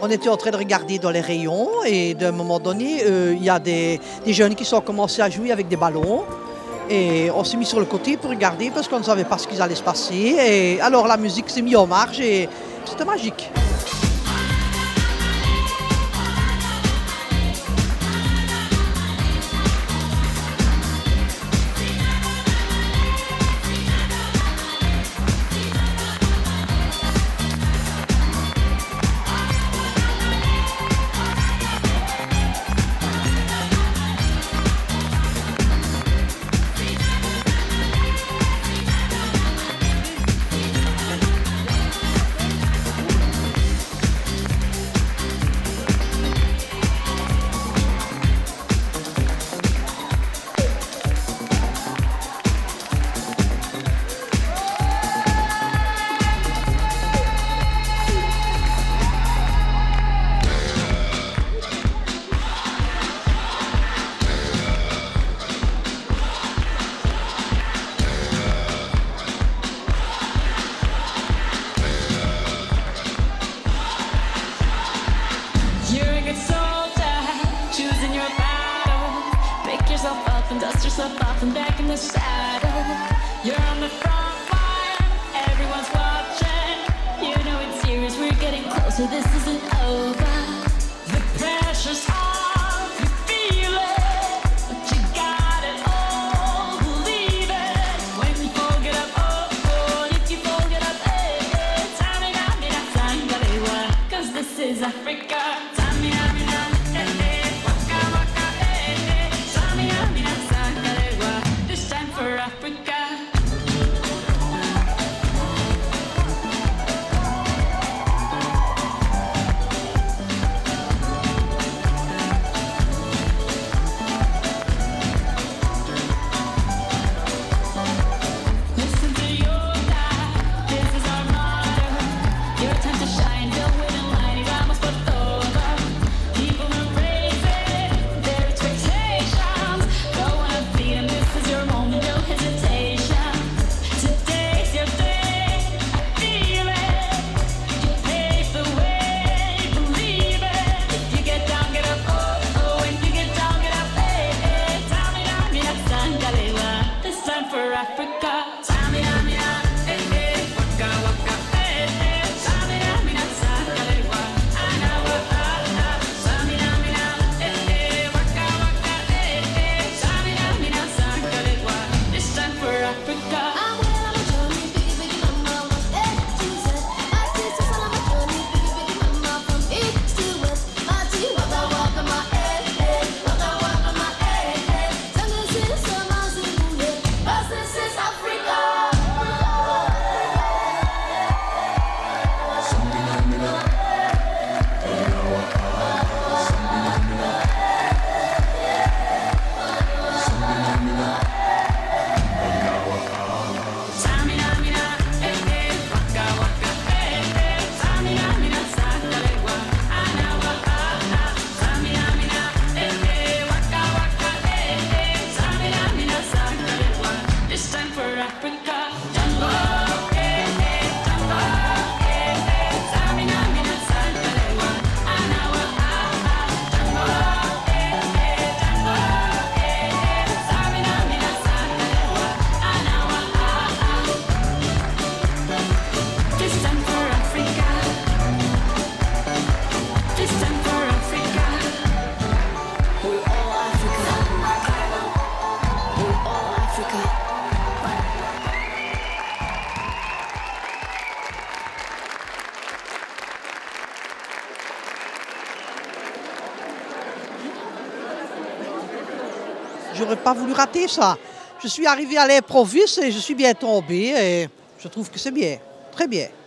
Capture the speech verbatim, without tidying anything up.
On était en train de regarder dans les rayons et d'un moment donné, euh, il y a des, des jeunes qui sont commencé à jouer avec des ballons. Et on s'est mis sur le côté pour regarder parce qu'on ne savait pas ce qui allait se passer. Et alors la musique s'est mise en marche et c'était magique. And dust yourself off and back in the saddle. You're on the front line, everyone's watching. You know it's serious, we're getting closer, this isn't over. The pressure's on, you feel it, but you got it all, believe it. When you fold it up, oh, oh, and if you fold it up, eh, eh, Tamina, mina, sangalewa, cause this is Africa. Tamina, mina, eh, eh, waka, waka, eh, eh, Tamina, mina, sangalewa, this time for Africa. Listen to your life, this is our motto. Your time to shine, don't wait in line, y vamos por todo. People are raising their expectations. Go on and feed them, this is your moment, no hesitation. Today's your day, I feel it. You pave the way, believe it. If you get down, get up, oh, oh. When you get down, get up, hey, hey. Tamina, mina, sangalewa, this time for Africa. Tamina, mina, hey, hey. Waka, waka, hey, hey. Tamina, mina, sangalewa, anawa, ah, ah. Tamina, mina, hey, hey. Waka, waka, hey, hey. Tamina, mina, sangalewa, this time for Africa. I'm well on a journey, biggie, biggie, mama, from A to Z. My sister's on a journey, biggie, biggie, mama, from east to west. My tea, waka, waka, my eh, eh, waka, waka, my eh, eh. Tango, sis, sama, zimbabwe, but this is Africa. Tamina, mina, hey, hey. Waka, waka, hey, hey. Tamina, mina, sangalewa, anawa, ah, ah. Tamina, mina, hey, hey. Waka, waka, hey, hey. Tamina, mina, sangalewa, this time for Africa. Jambo, hey, hey. Jambo, hey, hey. Tamina, mina, sangalewa, anawa, ah, ah. Jambo, hey, hey. Jambo, hey, hey. Tamina, mina, sangalewa, anawa, ah, ah. This time for Africa. This time for Africa. We're all Africa. We're all Africa. J'aurais pas voulu rater ça. Je suis arrivé à l'improviste et je suis bien tombé et je trouve que c'est bien, très bien.